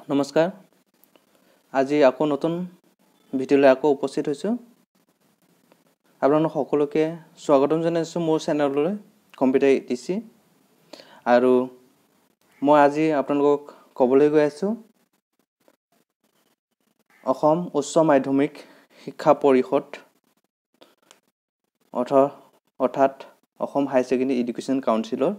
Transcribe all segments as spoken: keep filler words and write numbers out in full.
নমস্কাৰ আজি আকৌ নতুন ভিডিঅ'লৈ আকৌ উপস্থিত হৈছোঁ আপোনালোক সকলোকে স্বাগতম জনাইছোঁ মোৰ চেনেললৈ কম্পিউটাৰ ইটিচি আৰু মই আজি আপোনালোকক ক'বলৈ গৈ আছোঁ অসম উচ্চ মাধ্যমিক শিক্ষা পৰিষদ অৰ্থাৎ অসম হাই ছেকেণ্ডাৰী এডুকেশ্যন কাউন্সিলৰ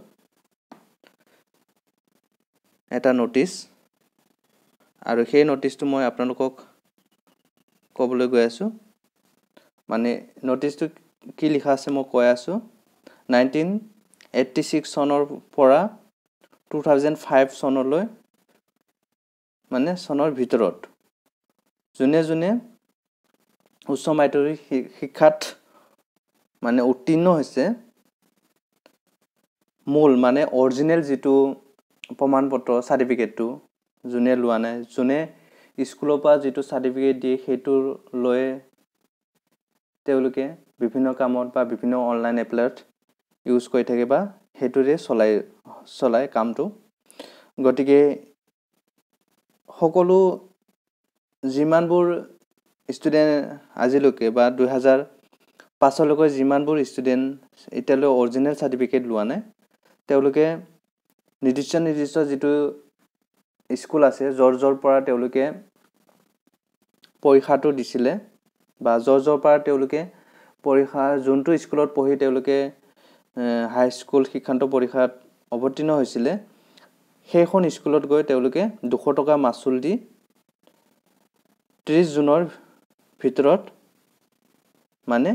এটা নোটিছ আৰু সেই নোটিছটো মই আপোনালোকক ক'বলৈ গৈ আছোঁ মানে নোটিছটো কি লিখা আছে মই কৈ আছোঁ নাইনটিন এইট্টি ছিক্স চনৰ পৰা টু থাউজেণ্ড ফাইভ চনলৈ মানে চনৰ ভিতৰত যোনে যোনে উচ্চ মাধ্যমিক শিক্ষাত মানে উত্তীৰ্ণ হৈছে মূল মানে অৰিজিনেল যেটো প্ৰমাণপত্ৰ সাৰ্টিফিকেটটো যোনে লোৱা নাই যোনে স্কুলৰ পৰা যেটো সাৰ্টিফিকেট দিয়ে হেতু লৈ তেওঁলোকে বিভিন্ন কামত বা বিভিন্ন অনলাইন এপ্লাইত ইউজ কৰি থাকে বা হেতুৰে চলাই চলাই কামটো গতিকে সকলো যিমানবোৰ ষ্টুডেন্ট আজিলৈকে বা দুই হাজাৰ পাঁচ লৈকে যিমানবোৰ ষ্টুডেন্ট এতিয়ালৈ অৰিজিনেল সাৰ্টিফিকেট লোৱা নাই তেওঁলোকে নিৰ্দিষ্ট নিৰ্দিষ্ট যেটো স্কুল আছে জৰ জৰ পৰা তেওঁলোকে পৰীক্ষাটো দিছিলে বা জৰ জৰ পৰা তেওঁলোকে পৰীক্ষা যোনটো স্কুলত পঢ়ি তেওঁলোকে হাই স্কুল শিক্ষান্ত পৰীক্ষাত অৱতীৰ্ণ হৈছিলে সেইখন স্কুলত গৈ তেওঁলোকে দুশ টকা মাচুল দি ত্ৰিশ জুনৰ ভিতৰত মানে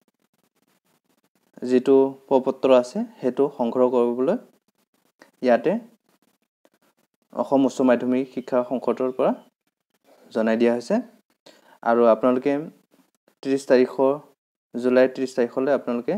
যেটো প্ৰপত্ৰ আছে হেতু সংগ্ৰহ কৰিবলৈ ইয়াতে অসম উচ্চ মাধ্যমিক শিক্ষা সংসদৰ পৰা জনাই দিয়া হৈছে আৰু আপোনালোকে ত্ৰিশ তাৰিখৰ জুলাই ত্ৰিশ তাৰিখলৈ আপোনালোকে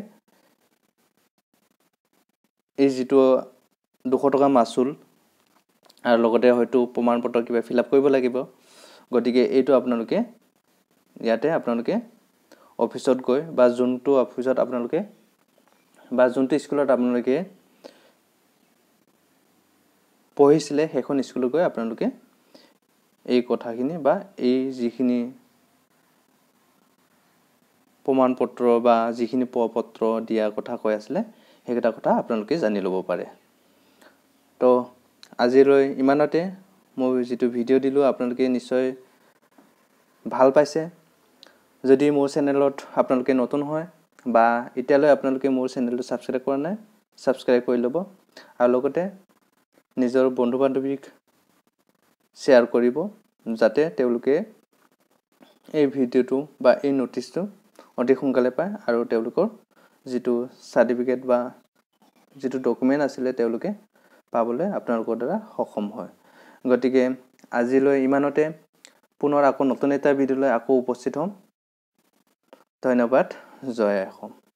এই যেটো দুশ টকা মাচুল আৰু লগতে হয়তো প্ৰমাণপত্ৰ কিবা ফিল আপ কৰিব লাগিব গতিকে এইটো আপোনালোকে ইয়াতে আপোনালোকে অফিসত গৈ বা যোনটো অফিসত আপোনালোকে বা যোনটো স্কুলত আপোনালোকে পঢ়িছিলে হেখন স্কুলত গৈ আপোনালোকে এই কথাখিনি বা এই যিখিনি প্ৰমাণপত্ৰ বা যিখিনি পত্ৰ দিয়া কথা কৈ আছিল হেটা কথা আপোনালোকে জানি ল'ব পাৰে তো আজিলৈ ইমানতে মই যেটো ভিডিও দিলো আপোনালোকে নিশ্চয় ভাল পাইছে যদি মোৰ চেনেলত আপোনালোকে নতুন হয় বা এতিয়ালৈ আপোনালোকে মোৰ চেনেলটো সাবস্ক্ৰাইব কৰা নাই সাবস্ক্ৰাইব কৰি ল'ব আৰু লগতে নিজৰ বন্ধু বান্ধৱীক শেয়াৰ কৰিব যাতে তেওঁলোকে এই ভিডিওটো বা এই নোটিছটো অতি সোনকালে পায় আৰু তেওঁলোকৰ যেটো সাৰ্টিফিকেট বা যেটো ডকুমেন্ট আছিল তেওঁলোকে পাবলৈ আপোনালোকৰ দ্বাৰা সক্ষম হয় গতিকে আজিলৈ ইমানতে পুনৰ আকৌ নতুন এটা ভিডিওলৈ আকৌ উপস্থিত হ'ম ধন্যবাদ জয় অসম।